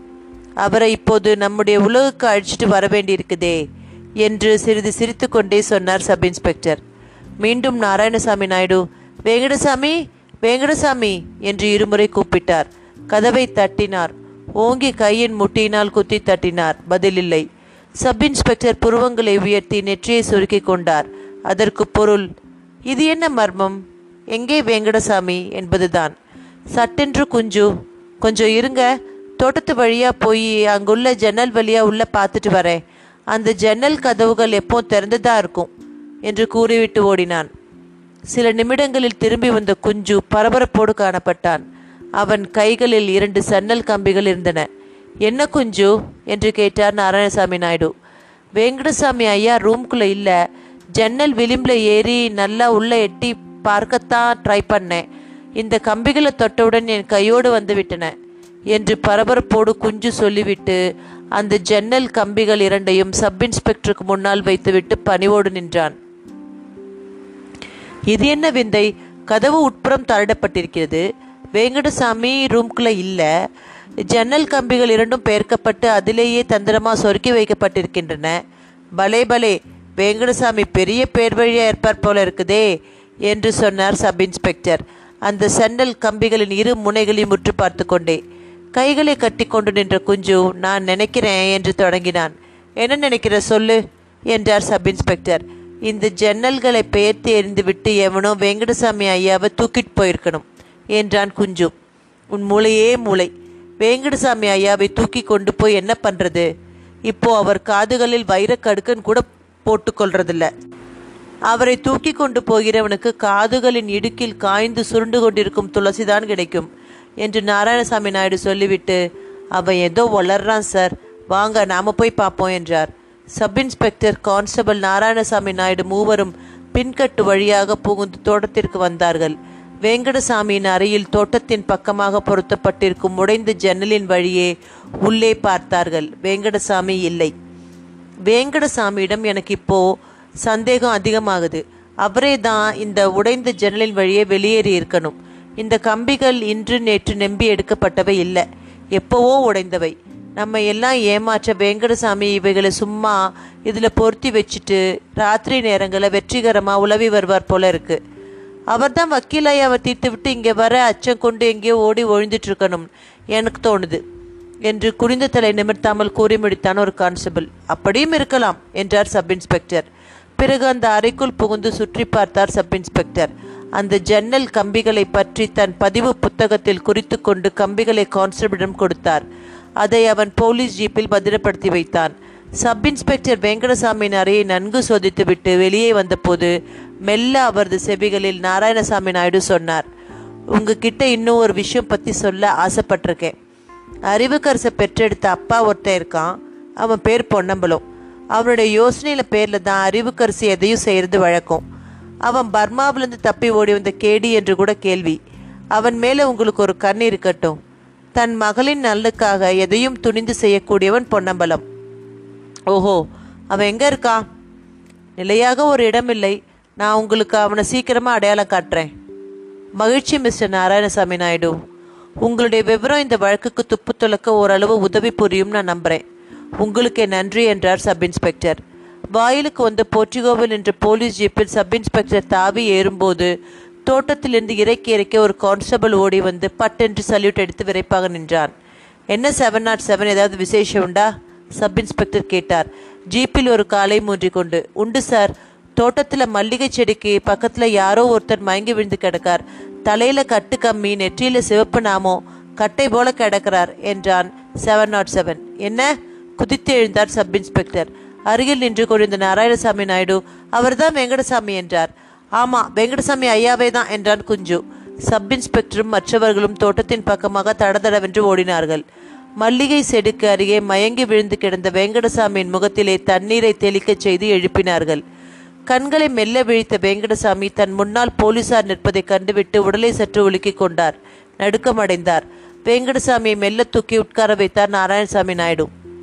அவரை இப்போது நம்முடைய உலகுக்கு அழைச்சிட்டு வர வேண்டியிருக்குதே என்று சிறிது சிரித்து கொண்டே சொன்னார் சப் இன்ஸ்பெக்டர். மீண்டும் நாராயணசாமி நாயுடு, வெங்கடசாமி, வெங்கடசாமி என்று இருமுறை கூப்பிட்டார். கதவை தட்டினார். ஓங்கி கையின் முட்டியினால் குத்தி தட்டினார். பதிலில்லை. சப் இன்ஸ்பெக்டர் புருவங்களை உயர்த்தி நெற்றியை சுருக்கி கொண்டார். அதற்கு பொருள், இது என்ன மர்மம்? எங்கே வெங்கடசாமி என்பதுதான். சட்டென்று குஞ்சு, கொஞ்சம் இருங்க, தோட்டத்து வழியாக போய் அங்குள்ள ஜன்னல் வழியாக உள்ளே பார்த்துட்டு வரேன். அந்த ஜன்னல் கதவுகள் எப்போ திறந்துதான் இருக்கும் என்று கூறிவிட்டு ஓடினான். சில நிமிடங்களில் திரும்பி வந்த குஞ்சு பரபரப்போடு காணப்பட்டான். அவன் கைகளில் 2 சன்னல் கம்பிகள் இருந்தன. என்ன குஞ்சு என்று கேட்டார் நாராயணசாமி நாயுடு. வெங்கடசாமி ஐயா ரூம்குள்ளே இல்லை, ஜன்னல் விளிம்பில் ஏறி நல்லா உள்ளே எட்டி பார்க்கத்தான் ட்ரை பண்ணேன். இந்த கம்பிகளை தொட்டவுடன் என் கையோடு வந்து விட்டன என்று பரபரப்போடு குஞ்சு சொல்லிவிட்டு அந்த ஜன்னல் கம்பிகள் 2ஐயும் சப் இன்ஸ்பெக்டருக்கு முன்னால் வைத்துவிட்டு பணிவோடு நின்றான். இது என்ன விந்தை? கதவு உட்புறம் தரடப்பட்டிருக்கிறது. வெங்கடசாமி ரூம்குள்ளே இல்லை. ஜன்னல் கம்பிகள் 2ம் பெயர்க்கப்பட்டு அதிலேயே தந்திரமாக சொருக்கி வைக்கப்பட்டிருக்கின்றன. பலே பலே, வெங்கடசாமி பெரிய பேர் வழியாக இருப்பார் போல இருக்குதே என்று சொன்னார் சப் இன்ஸ்பெக்டர் அந்த சன்னல் கம்பிகளின் 2 முனைகளையும் முற்று பார்த்து கொண்டே. கைகளை கட்டி கொண்டு நின்ற குஞ்சு, நான் நினைக்கிறேன் என்று தொடங்கினான். என்ன நினைக்கிற சொல்லு என்றார் சப் இன்ஸ்பெக்டர். இந்த ஜன்னல்களை பெயர்த்து எறிந்துவிட்டு எவனோ வெங்கடசாமி ஐயாவை தூக்கிட்டு போயிருக்கணும் என்றான் குஞ்சு. உன் மூளையே மூளை. வெங்கடசாமி ஐயாவை தூக்கி கொண்டு போய் என்ன பண்ணுறது? இப்போ அவர் காதுகளில் வைரக்கடுக்கன் கூட போட்டுக்கொள்றதில்ல. அவரை தூக்கி கொண்டு போகிறவனுக்கு காதுகளின் இடுக்கில் காய்ந்து சுருண்டு கொண்டிருக்கும் துளசிதான் கிடைக்கும் என்று நாராயணசாமி நாயுடு சொல்லிவிட்டு, அவன் ஏதோ வளர்றான் சார், வாங்க நாம போய் பார்ப்போம் என்றார். Sub inspector, constable, Narayanasamy Naidu மூவரும் பின்கட்டு வழியாக புகுந்து தோட்டத்திற்கு வந்தார்கள். வெங்கடசாமியின் அறையில் தோட்டத்தின் பக்கமாக பொருத்தப்பட்டிருக்கும் உடைந்த ஜன்னலின் வழியே உள்ளே பார்த்தார்கள். வெங்கடசாமி இல்லை. வெங்கடசாமியிடம் எனக்கு இப்போ சந்தேகம் அதிகமாகுது. அவரே தான் இந்த உடைந்த ஜன்னலின் வழியே வெளியேறி இருக்கணும். இந்த கம்பிகள் இன்று நேற்று நம்பி எடுக்கப்பட்டவை இல்லை, எப்போவோ உடைந்தவை. நம்ம எல்லாம் ஏமாற்ற வெங்கடசாமி இவைகளை சும்மா இதில் பொருத்தி வச்சுட்டு ராத்திரி நேரங்களில் வெற்றிகரமாக உலவி வருவார் போல இருக்கு. அவர் தான் வக்கீலாய் அவர் தீர்த்து விட்டு இங்கே வர அச்சம் கொண்டு எங்கேயோ ஓடி ஒழிந்துட்டு இருக்கணும் எனக்கு தோணுது. என்று குனிந்த தலை நிமிர்த்தாமல் கூறி முடித்தான் ஒரு கான்ஸ்டபிள். அப்படியும் இருக்கலாம் என்றார் சப் இன்ஸ்பெக்டர். பிறகு அந்த அறைக்குள் புகுந்து சுற்றி பார்த்தார் சப் இன்ஸ்பெக்டர். அந்த ஜன்னல் கம்பிகளை பற்றி தன் பதிவு புத்தகத்தில் குறித்து கொண்டு கம்பிகளை கான்ஸ்டபிளிடம் கொடுத்தார். அதை அவன் போலீஸ் ஜீப்பில் பத்திரப்படுத்தி வைத்தான். சப் இன்ஸ்பெக்டர் வெங்கடசாமியின் அறையை நன்கு சோதித்துவிட்டு வெளியே வந்தபோது மெல்ல அவரது செவிகளில் நாராயணசாமி நாயுடு சொன்னார், உங்ககிட்ட இன்னும் ஒரு விஷயம் பற்றி சொல்ல ஆசைப்பட்டிருக்கேன். அறிவுக்கரசை பெற்றெடுத்த அப்பா ஒருத்தன் இருக்கான். அவன் பேர் பொன்னம்பலம். அவனுடைய யோசனையில் பேரில் தான் அறிவுக்கரசு எதையும் செய்கிறது வழக்கம். அவன் பர்மாவிலிருந்து தப்பி ஓடி வந்த கேடி என்று கூட கேள்வி. அவன் மேலே உங்களுக்கு ஒரு கண் இருக்கட்டும். தன் மகளின் நல்லுக்காக எதையும் துணிந்து செய்யக்கூடியவன் பொன்னம்பலம். ஓஹோ, அவன் எங்கே இருக்கான்? நிலையாக ஒரு இடம் இல்லை. நான் உங்களுக்கு அவனை சீக்கிரமாக அடையாளம் காட்டுறேன். மகிழ்ச்சி மிஸ்டர் நாராயணசாமி நாயுடு. உங்களுடைய விவரம் இந்த வழக்குக்கு துப்பு துளக்க ஓரளவு உதவி புரியும் நான் நம்புகிறேன். உங்களுக்கே நன்றி என்றார் சப் இன்ஸ்பெக்டர். வாயிலுக்கு வந்த போர்ச்சுகோவில் என்ற போலீஸ் ஜீப்பில் சப் இன்ஸ்பெக்டர் தாவி ஏறும்போது தோட்டத்திலிருந்து இறக்கி ஒரு கான்ஸ்டபிள் ஓடி வந்து பட்டென்று சல்யூட் எடுத்து விரைப்பாக நின்றான். என்ன 707 ஏதாவது விசேஷம் உண்டா? சப் இன்ஸ்பெக்டர் கேட்டார். ஜீப்பில் ஒரு காலை மூன்றி கொண்டு. உண்டு சார். தோட்டத்தில் மல்லிகை செடிக்கு பக்கத்தில் யாரோ ஒருத்தர் மயங்கி விழுந்து கிடக்கார். தலையில் கட்டு கம்மி, நெற்றியில் சிவப்பு நாமோ, கட்டை போல கிடக்கிறார் என்றான் 707. என்ன? குதித்து எழுந்தார் சப் இன்ஸ்பெக்டர். அருகில் நின்று கொண்டிருந்த நாராயணசாமி நாயுடு, அவர்தான் வெங்கடசாமி என்றார். ஆமா, வெங்கடசாமி ஐயாவே தான் என்றான் குஞ்சு. சப் இன்ஸ்பெக்டரும் மற்றவர்களும் தோட்டத்தின் பக்கமாக தடதடவென்று ஓடினார்கள். மல்லிகை செடிக்கு அருகே மயங்கி விழுந்து கிடந்த வெங்கடசாமியின் முகத்திலே தண்ணீரை தெளிக்கச் செய்து எழுப்பினார்கள். கண்களை மெல்ல விழித்த வெங்கடசாமி தன் முன்னால் போலீசார் நிற்பதை கண்டுவிட்டு உடலை சற்று உலுக்கிக் கொண்டார். நடுக்கமடைந்தார். வெங்கடசாமியை மெல்ல தூக்கி உட்கார வைத்தார் நாராயணசாமி நாயுடு.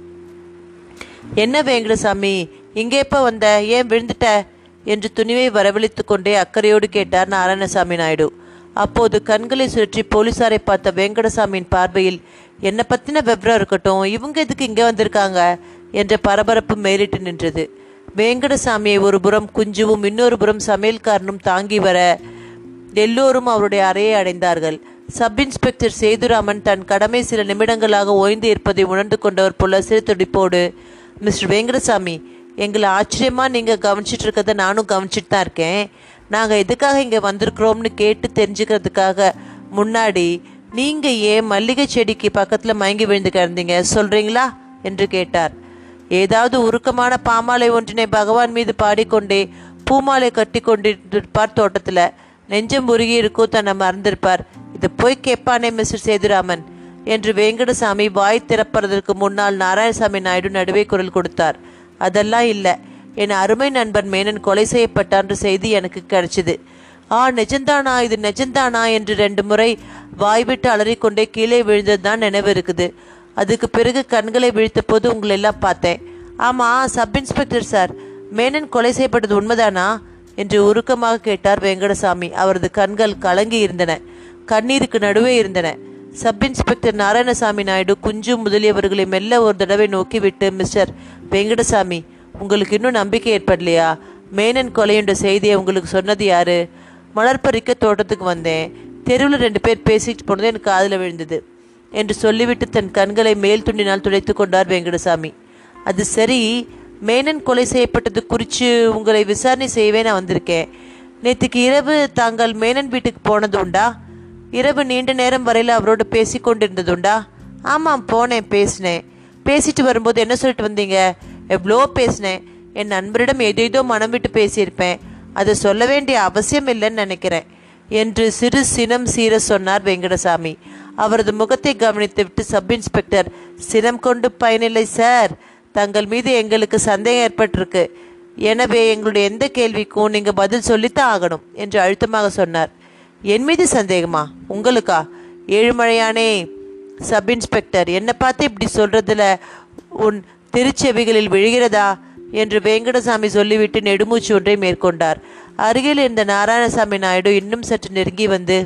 என்ன வெங்கடசாமி, இங்கே எப்போ வந்த? ஏன் விழுந்துட்ட என்று துணிவை வரவழைத்து கொண்டே அக்கறையோடு கேட்டார் நாராயணசாமி நாயுடு. அப்போது கண்களை சுற்றி போலீசாரை பார்த்த வெங்கடசாமியின் பார்வையில், என்னை பற்றின விவரம் இருக்கட்டும், இவங்க எதுக்கு இங்கே வந்திருக்காங்க என்ற பரபரப்பு மேலிட்டு நின்றது. வெங்கடசாமியை ஒரு புறம் குஞ்சுவும் இன்னொரு புறம் சமையல்காரனும் தாங்கி வர எல்லோரும் அவருடைய அறையை அடைந்தார்கள். சப் இன்ஸ்பெக்டர் சேதுராமன் தன் கடமை சில நிமிடங்களாக ஓய்ந்து இருப்பதை உணர்ந்து கொண்டவர் போல சிறு துடிப்போடு, மிஸ்டர் வெங்கடசாமி, எங்களை ஆச்சரியமாக நீங்கள் கவனிச்சிட்டு இருக்கிறத நானும் கவனிச்சிட்டு தான் இருக்கேன். நாங்கள் எதுக்காக இங்கே வந்திருக்கிறோம்னு கேட்டு தெரிஞ்சுக்கிறதுக்காக முன்னாடி நீங்கள் ஏன் மல்லிகை செடிக்கு பக்கத்தில் மயங்கி விழுந்து கிடந்தீங்க சொல்கிறீங்களா என்று கேட்டார். ஏதாவது உருக்கமான பாமாலை ஒன்றினை பகவான் மீது பாடிக்கொண்டே பூமாலை கட்டி கொண்டிருப்பார். தோட்டத்தில் நெஞ்சம் உருகி இருக்கோ தன்னை மறந்திருப்பார். இதை போய் கேட்பானே மிஸ்டர் சேதுராமன் என்று வெங்கடசாமி வாய் திறப்பதற்கு முன்னால் நாராயணசாமி நாயுடு நடுவே குரல் கொடுத்தார். அதெல்லாம் இல்லை, என் அருமை நண்பன் மேனன் கொலை செய்யப்பட்டான்ற செய்தி எனக்கு கிடைச்சிது. நெஜந்தானா, இது நெஜந்தானா என்று 2 முறை வாய்விட்டு அலறிக்கொண்டே கீழே விழுந்தது தான் நினைவு இருக்குது. அதுக்கு பிறகு கண்களை விழித்த போது உங்களெல்லாம் பார்த்தேன். ஆமாம் சப் இன்ஸ்பெக்டர் சார், மேனன் கொலை செய்யப்பட்டது உண்மைதானா என்று உருக்கமாக கேட்டார் வெங்கடசாமி. அவரது கண்கள் கலங்கி இருந்தன, கண்ணீருக்கு நடுவே இருந்தன. சப் இன்ஸ்பெக்டர் நாராயணசாமி நாயுடு குஞ்சு முதலியவர்களை மெல்ல ஒரு தடவை நோக்கிவிட்டு, மிஸ்டர் வெங்கடசாமி, உங்களுக்கு இன்னும் நம்பிக்கை ஏற்படலையா? மேனன் கொலையுண்ட செய்தியை உங்களுக்கு சொன்னது யாரு? மலர்பறிக்க தோட்டத்துக்கு வந்தேன். தெருவில் 2 பேர் பேசிட்டு போனது எனக்கு காதில் விழுந்தது என்று சொல்லிவிட்டு தன் கண்களை மேல் துண்டினால் துடைத்து கொண்டார் வெங்கடசாமி. அது சரி, மேனன் கொலை செய்யப்பட்டது குறித்து உங்களை விசாரணை செய்யவே நான் வந்திருக்கேன். நேற்றுக்கு இரவு தாங்கள் மேனன் வீட்டுக்கு போனது உண்டா? இரவு நீண்ட நேரம் வரையில் அவரோடு பேசி கொண்டிருந்ததுண்டா? ஆமாம், போனேன், பேசினேன். பேசிட்டு வரும்போது என்ன சொல்லிட்டு வந்தீங்க? எவ்வளோ பேசினேன். என் நண்பரிடம் ஏதோ மனம் விட்டு பேசியிருப்பேன். அதை சொல்ல வேண்டிய அவசியம் இல்லைன்னு நினைக்கிறேன் என்று சிறு சினம் சீர சொன்னார் வெங்கடசாமி. அவரது முகத்தை கவனித்து விட்டு சப் இன்ஸ்பெக்டர், சினம் கொண்டு பயனில்லை சார், தங்கள் மீது எங்களுக்கு சந்தேகம் ஏற்பட்டிருக்கு. எனவே எங்களுடைய எந்த கேள்விக்கும் நீங்கள் பதில் சொல்லித்தான் ஆகணும் என்று அழுத்தமாக சொன்னார். என் மீது சந்தேகமா? உங்களுக்கா? ஏழுமழையானே சப் இன்ஸ்பெக்டர், என்னை பார்த்து இப்படி சொல்கிறதுல உன் திருச்செவிகளில் விழுகிறதா என்று வெங்கடசாமி சொல்லிவிட்டு நெடுமூச்சு ஒன்றை மேற்கொண்டார். அருகில் இருந்த நாராயணசாமி நாயுடு இன்னும் சற்று நெருங்கி வந்து,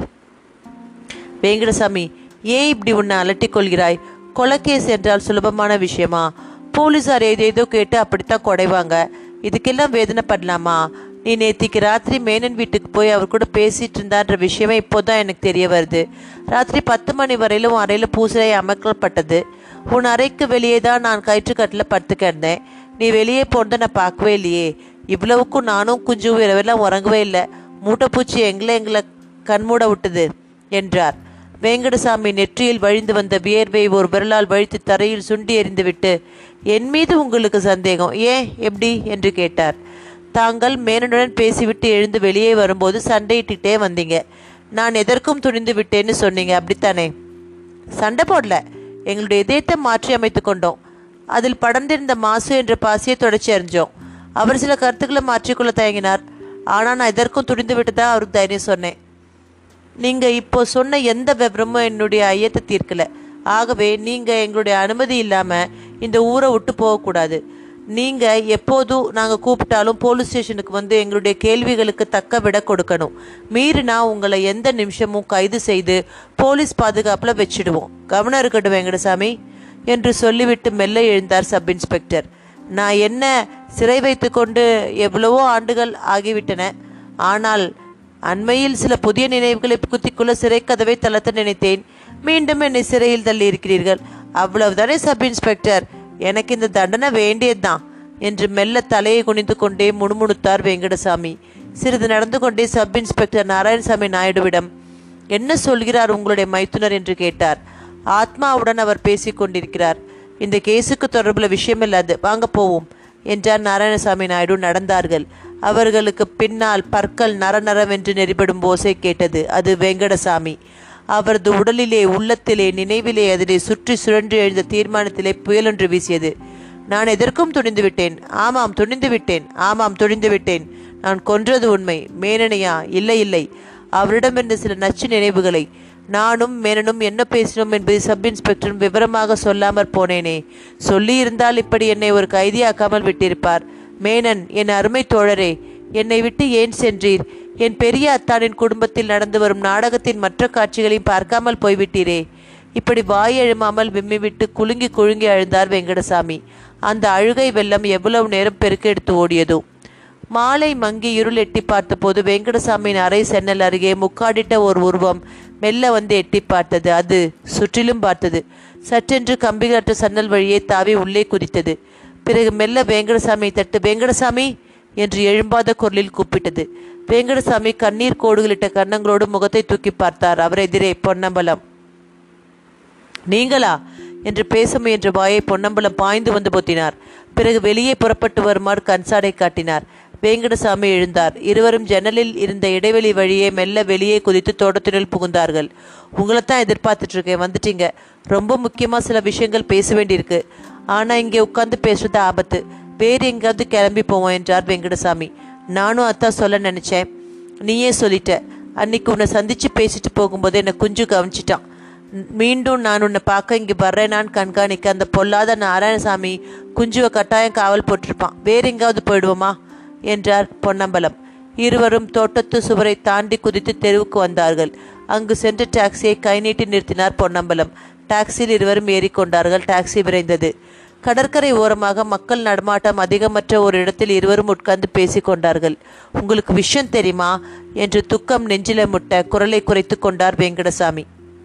வெங்கடசாமி, ஏன் இப்படி உன்னை அலட்டிக் கொள்கிறாய்? கொலைக்கேஸ் என்றால் சுலபமான விஷயமா? போலீஸார் ஏதேதோ கேட்டு அப்படித்தான் கொடைவாங்க. இதுக்கெல்லாம் வேதனைப்படலாமா? நீ நேத்திக்கு ராத்திரி மேனன் வீட்டுக்கு போய் அவர் கூட பேசிட்டு இருந்தான்ற விஷயமே இப்போதான் எனக்கு தெரிய வருது. ராத்திரி 10 மணி வரையிலும் உன் அறையில் பூசலை அமைக்கப்பட்டது. உன் அறைக்கு வெளியே தான் நான் கயிற்றுக்கட்டில் படுத்துக்க இருந்தேன். நீ வெளியே போனதை நான் பார்க்கவே இல்லையே. இவ்வளவுக்கும் நானும் குஞ்சும் இரவெல்லாம் உறங்கவே இல்லை. மூட்டைப்பூச்சி எங்களை கண்மூட விட்டுது என்றார். வெங்கடசாமி நெற்றியில் வழிந்து வந்த வியர்வை ஒரு விரலால் வழித்து தரையில் சுண்டி எறிந்துவிட்டு, என் மீது உங்களுக்கு சந்தேகம்? ஏன், எப்படி என்று கேட்டார். தாங்கள் மேனனுடன் பேசிவிட்டு எழுந்து வெளியே வரும்போது சண்டையிட்டே வந்தீங்க. நான் எதற்கும் துணிந்து விட்டேன்னு சொன்னீங்க, அப்படித்தானே? சண்டை போடல, எங்களுடைய இதயத்தை மாற்றி அமைத்து கொண்டோம். அதில் படர்ந்திருந்த மாசு என்ற பாசியை தொடச்சி அறிஞ்சோம். அவர் சில கருத்துக்களை மாற்றிக்கொள்ள தயங்கினார். ஆனால் நான் எதற்கும் துணிந்து விட்டு தான் அவருக்கு தைரியம் சொன்னேன். நீங்கள் இப்போ சொன்ன எந்த விவரமும் என்னுடைய ஐயத்தை தீர்க்கலை. ஆகவே நீங்கள் எங்களுடைய அனுமதி இல்லாமல் இந்த ஊரை விட்டு போகக்கூடாது. நீங்கள் எப்போதும் நாங்கள் கூப்பிட்டாலும் போலீஸ் ஸ்டேஷனுக்கு வந்து எங்களுடைய கேள்விகளுக்கு தக்க விட கொடுக்கணும். மீறினா உங்களை எந்த நிமிஷமும் கைது செய்து போலீஸ் பாதுகாப்பில் வச்சிடுவோம். கவனம் இருக்கட்டும் வெங்கடசாமி என்று சொல்லிவிட்டு மெல்ல எழுந்தார் சப் இன்ஸ்பெக்டர். நான் என்ன சிறை வைத்து கொண்டு எவ்வளவோ ஆண்டுகள் ஆகிவிட்டன. ஆனால் அண்மையில் சில புதிய நினைவுகளை குத்திக்குள்ள சிறை கதவை தளர்த்த நினைத்தேன். மீண்டும் என்னை சிறையில் தள்ளி இருக்கிறீர்கள். அவ்வளவுதானே சப் இன்ஸ்பெக்டர்? எனக்கு இந்த தண்டனை வேண்டியதுதான் என்று மெல்ல தலையை குனிந்து கொண்டே முணுமுணுத்தார் வெங்கடசாமி. சிறிது நடந்து கொண்டே சப் இன்ஸ்பெக்டர் நாராயணசாமி நாயுடுவிடம், என்ன சொல்கிறார் உங்களுடைய மைத்துனர் என்று கேட்டார். ஆத்மாவுடன் அவர் பேசி கொண்டிருக்கிறார். இந்த கேஸுக்கு தொடர்புள்ள விஷயம் இல்லாது, வாங்க போவோம் என்றார் நாராயணசாமி நாயுடு. நடந்தார்கள். அவர்களுக்கு பின்னால் பற்கள் நரநரவென்று நெறிபடும் ஓசை கேட்டது. அது வெங்கடசாமி. அவரது உடலிலே, உள்ளத்திலே, நினைவிலே, அதிலே சுற்றி சுழன்று எழுந்த தீர்மானத்திலே புயலொன்று வீசியது. நான் எதற்கும் துணிந்து விட்டேன். ஆமாம் துணிந்து விட்டேன். ஆமாம் துணிந்து விட்டேன். நான் கொன்றது உண்மை. மேனனையா? இல்லை இல்லை, அவரிடமிருந்த சில நச்சு நினைவுகளை. நானும் மேனனும் என்ன பேசினோம் என்பதை சப் இன்ஸ்பெக்டரும் விவரமாக சொல்லாமற் போனேனே. சொல்லியிருந்தால் இப்படி என்னை ஒரு கைதியாக்காமல் விட்டிருப்பார். மேனன், என் அருமை தோழரே, என்னை விட்டு ஏன் சென்றீர்? என் பெரிய அத்தானின் குடும்பத்தில் நடந்து வரும் நாடகத்தின் மற்ற காட்சிகளையும் பார்க்காமல் போய்விட்டீரே. இப்படி வாய் எழுமாமல் விம்மிவிட்டு குலுங்கி குலுங்கி அழுந்தார் வெங்கடசாமி. அந்த அழுகை வெள்ளம் எவ்வளவு நேரம் பெருக்கெடுத்து ஓடியதோ. மாலை மங்கி இருள் எட்டி பார்த்தபோது வெங்கடசாமியின் அறை சென்னல் அருகே முக்காடிட்ட ஒரு உருவம் மெல்ல வந்து எட்டி பார்த்தது. அது சுற்றிலும் பார்த்தது. சற்றென்று கம்பிகளற்ற சன்னல் வழியே தாவி உள்ளே குதித்தது. பிறகு மெல்ல வெங்கடசாமியை தட்டு, வெங்கடசாமி என்று எழும்பாத குரலில் கூப்பிட்டது. வெங்கடசாமி கண்ணீர் கோடுகளிட்ட கன்னங்களோடு முகத்தை தூக்கி பார்த்தார். அவர் எதிரே பொன்னம்பலம். நீங்களா என்று பேச முயன்ற வாயை பொன்னம்பலம் பாய்ந்து வந்து பொத்தினார். பிறகு வெளியே புறப்பட்டு வருமாறு கண்சாடை காட்டினார். வெங்கடசாமி எழுந்தார். இருவரும் ஜன்னலில் இருந்த இடைவெளி வழியே மெல்ல வெளியே குதித்து தோட்டத்தினுள் புகுந்தார்கள். உங்களைத்தான் எதிர்பார்த்துட்டு இருக்கேன், வந்துட்டீங்க. ரொம்ப முக்கியமாக சில விஷயங்கள் பேச வேண்டியிருக்கு. ஆனால் இங்கே உட்காந்து பேசுறது ஆபத்து. வேறு எங்கேயாவது கிளம்பி போவோம் என்றார் வெங்கடசாமி. நானும் அதான் சொல்ல நினச்சேன், நீயே சொல்லிட்ட. அன்னைக்கு உன்னை சந்தித்து பேசிட்டு போகும்போது என்னை குஞ்சு கவனிச்சிட்டான். மீண்டும் நான் உன்னை பார்க்க இங்கே வர்றேனான்னு கண்காணிக்க அந்த பொல்லாத நாராயணசாமி குஞ்சுவை கட்டாயம் காவல் போட்டிருப்பான். வேறு எங்காவது போயிடுவோமா என்றார் பொன்னம்பலம். இருவரும் தோட்டத்து சுவரை தாண்டி குதித்து தெருவுக்கு வந்தார்கள். அங்கு சென்று டாக்ஸியை கை நீட்டி நிறுத்தினார் பொன்னம்பலம். டாக்ஸியில் இருவரும் ஏறிக்கொண்டார்கள். டாக்ஸி விரைந்தது. கடற்கரை ஓரமாக மக்கள் நடமாட்டம் அதிகமற்ற ஒரு இடத்தில் இருவரும் உட்கார்ந்து பேசி கொண்டார்கள். உங்களுக்கு விஷயம் தெரியுமா என்று துக்கம் நெஞ்சில முட்ட குரலை குறைத்து கொண்டார் வெங்கடசாமி.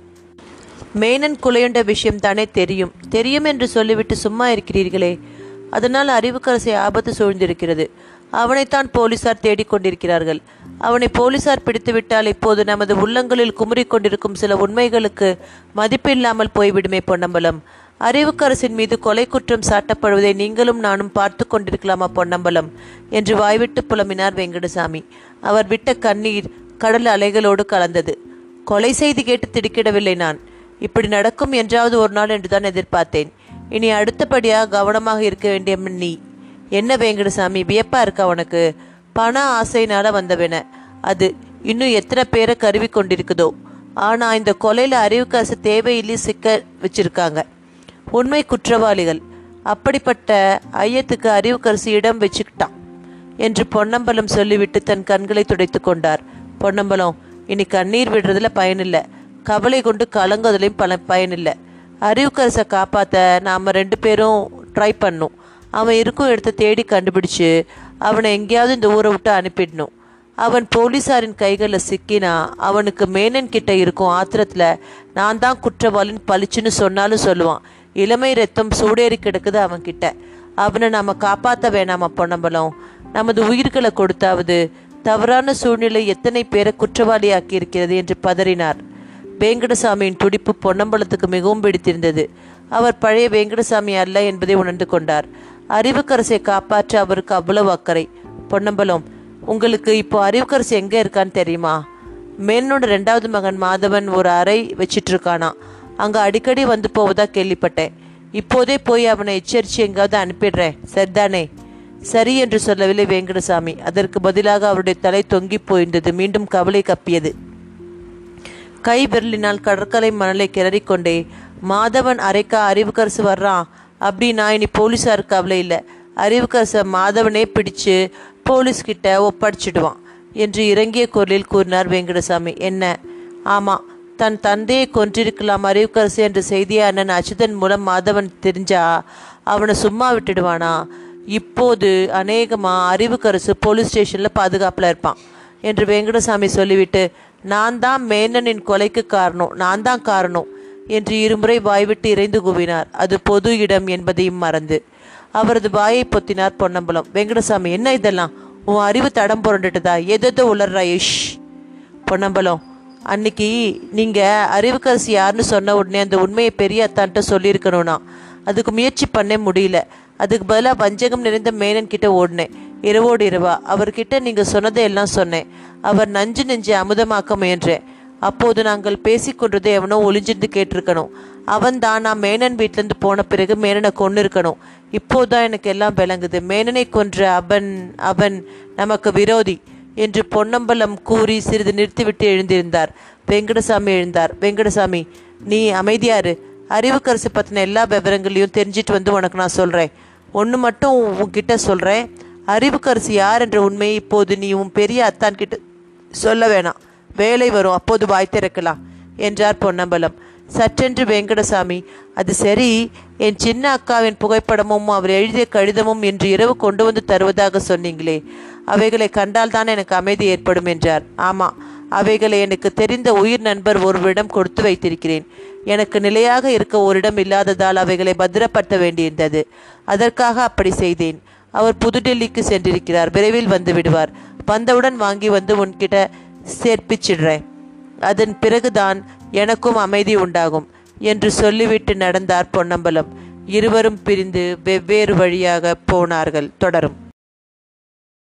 மேனன் குலையுண்ட விஷயம் தானே தெரியும். தெரியும் என்று சொல்லிவிட்டு சும்மா இருக்கிறீர்களே. அதனால் அறிவுக்கரசை ஆபத்து சூழ்ந்திருக்கிறது. அவனைத்தான் போலீசார் தேடிக்கொண்டிருக்கிறார்கள். அவனை போலீசார் பிடித்துவிட்டால் இப்போது நமது உள்ளங்களில் குமுறிக்கொண்டிருக்கும் சில உண்மைகளுக்கு மதிப்பில்லாமல் போய்விடுமே பொன்னம்பலம். அறிவுக்கரசின் மீது கொலை குற்றம் சாட்டப்படுவதை நீங்களும் நானும் பார்த்து கொண்டிருக்கலாமா பொன்னம்பலம் என்று வாய்விட்டு புலம்பினார் வெங்கடசாமி. அவர் விட்ட கண்ணீர் கடல் அலைகளோடு கலந்தது. கொலை செய்தி கேட்டு திடுக்கிடவில்லை நான். இப்படி நடக்கும் என்றாவது ஒரு நாள் என்றுதான் எதிர்பார்த்தேன். இனி அடுத்தபடியாக கவனமாக இருக்க வேண்டிய நீ. என்ன வெங்கடசாமி வியப்பா இருக்கா உனக்கு? பண ஆசையினால வந்தவன அது இன்னும் எத்தனை பேரை கருவி கொண்டிருக்குதோ. ஆனால் இந்த கொலையில் அறிவுக்கரசு தேவையில்லை சிக்க வச்சிருக்காங்க. உண்மை குற்றவாளிகள். அப்படிப்பட்ட ஐயத்துக்கு அறிவுக்கரசு இடம் வச்சுக்கிட்டான் என்று பொன்னம்பலம் சொல்லிவிட்டு தன் கண்களை துடைத்து கொண்டார். பொன்னம்பலம், இனி கண்ணீர் விடுறதுல பயனில்லை. கவலை கொண்டு கலங்குவதிலையும் பயனில்லை. அறிவுக்கரசை காப்பாற்ற நாம் 2 பேரும் ட்ரை பண்ணோம். அவன் இருக்கும் இடத்த தேடி கண்டுபிடிச்சு அவனை எங்கேயாவது இந்த ஊரை விட்டு அனுப்பிடணும். அவன் போலீஸாரின் கைகளில் சிக்கினா அவனுக்கு மேனன் கிட்ட இருக்கும் ஆத்திரத்தில் நான் தான் குற்றவாளின்னு பளிச்சுன்னு சொன்னாலும் சொல்லுவான். இளமை ரத்தம் சூடேறி கிடக்குது அவன்கிட்ட. அவனை நாம் காப்பாற்ற வேணாமா பொன்னம்பலம்? நமது உயிர்களை கொடுத்தாவது. தவறான சூழ்நிலை எத்தனை பேரை குற்றவாளியாக்கி இருக்கிறது என்று பதறினார். வேங்கடசாமியின் துடிப்பு பொன்னம்பலத்துக்கு மிகவும் பிடித்திருந்தது. அவர் பழைய வேங்கடசாமி அல்ல என்பதை உணர்ந்து கொண்டார். அறிவுக்கரசை காப்பாற்ற அவருக்கு அவ்வளவு அக்கறை. பொன்னம்பலம், உங்களுக்கு இப்போ அறிவுக்கரசு எங்கே இருக்கான்னு தெரியுமா? மேனனோட 2வது மகன் மாதவன் ஒரு அறை வச்சிட்டு இருக்கானா. அங்கே அடிக்கடி வந்து போவதா கேள்விப்பட்டேன். இப்போதே போய் அவனை எச்சரித்து எங்காவது அனுப்பிடுறேன், சரிதானே? சரி என்று சொல்லவில்லை வேங்கடசாமி. அதற்கு பதிலாக அவருடைய தலை தொங்கி போயிருந்தது. மீண்டும் கவலை கப்பியது. கை விரலினால் கடற்கரை மணலை கிளறிக்கொண்டே, மாதவன் அரைக்கா அறிவுக்கரசு வர்றான் அப்படின்னா இனி போலீஸாருக்கு கவலை இல்லை. அறிவுக்கரசை மாதவனே பிடிச்சு போலீஸ்கிட்ட ஒப்படைச்சிடுவான் என்று இறங்கிய குரலில் கூறினார் வேங்கடசாமி. என்ன? ஆமாம், தன் தந்தையை கொன்றிருக்கலாம் அறிவுக்கரசு என்ற செய்தியை அண்ணன் அச்சுதன் மூலம் மாதவன் தெரிஞ்சா அவனை சும்மா விட்டுடுவானா? இப்போது அநேகமாக அறிவுக்கரசு போலீஸ் ஸ்டேஷனில் பாதுகாப்பில் இருப்பான் என்று வேங்கடசாமி சொல்லிவிட்டு, நான் தான் மேனனின் கொலைக்கு காரணம், நான் தான் காரணம் என்று இருமுறை வாய்விட்டு இறைந்து கூவினார். அது பொது இடம் என்பதையும் மறந்து அவரது வாயை பொத்தினார் பொன்னம்பலம். வேங்கடசாமி, என்ன இதெல்லாம்? உன் அறிவு தடம் புரண்டுட்டதா? எதோ உளர்றா இஷ். பொன்னம்பலம், அன்னைக்கு நீங்கள் அறிவுக்கரசு யாருன்னு சொன்ன உடனே அந்த உண்மையை பெரிய அத்தான்ட்ட சொல்லியிருக்கணும்னா அதுக்கு முயற்சி பண்ண முடியல. அதுக்கு பதிலாக வஞ்சகம் நிறைந்த மேனன் கிட்ட ஓடினேன். இரவோடு இரவா அவர்கிட்ட நீங்கள் சொன்னதை எல்லாம் சொன்னேன். அவர் நஞ்சு நெஞ்சு அமுதமாக்க முயன்றேன். அப்போது நாங்கள் பேசிக்கொண்டதை எவனோ ஒளிஞ்சிருந்து கேட்டிருக்கணும். அவன் தான் நான் மேனன் வீட்டிலேருந்து போன பிறகு மேனனை கொன்று இருக்கணும். இப்போதான் எனக்கு எல்லாம் விளங்குது. மேனனை கொன்ற அவன் நமக்கு விரோதி என்று பொன்னம்பலம் கூறி சிறிது நிறுத்திவிட்டு எழுந்திருந்தார். வெங்கடசாமி எழுந்தார். வெங்கடசாமி, நீ அமைதியாரு. அறிவுக்கரசு பற்றின எல்லா விவரங்களையும் தெரிஞ்சிட்டு வந்து உனக்கு நான் சொல்கிறேன். ஒன்று மட்டும் உன்கிட்ட சொல்கிறேன். அறிவுக்கரசு யார் என்ற உண்மையை இப்போது நீ உன் பெரிய அத்தான் கிட்ட சொல்ல வேணாம். வேலை வரும், அப்போது வாய் திறக்கலாம் என்றார் பொன்னம்பலம். சற்றென்று வெங்கடசாமி, அது சரி, என் சின்ன அக்காவின் புகைப்படமும் அவர் எழுதிய கடிதமும் இன்று இரவு கொண்டு வந்து தருவதாக சொன்னீங்களே, அவைகளை கண்டால் தான் எனக்கு அமைதி ஏற்படும் என்றார். ஆமாம், அவைகளை எனக்கு தெரிந்த உயிர் நண்பர் ஒருவரிடம் கொடுத்து வைத்திருக்கிறேன். எனக்கு நிலையாக இருக்க ஓரிடம் இல்லாததால் அவைகளை பத்திரப்படுத்த வேண்டியிருந்தது. அதற்காக அப்படி செய்தேன். அவர் புதுடெல்லிக்கு சென்றிருக்கிறார். விரைவில் வந்து விடுவார். வந்தவுடன் வாங்கி வந்து உன்கிட்ட சேர்ப்பிச்சிடுறேன். அதன் பிறகுதான் எனக்கும் அமைதி உண்டாகும் என்று சொல்லிவிட்டு நடந்தார் பொன்னம்பலம். இருவரும் பிரிந்து வெவ்வேறு வழியாக போனார்கள். தொடரும்.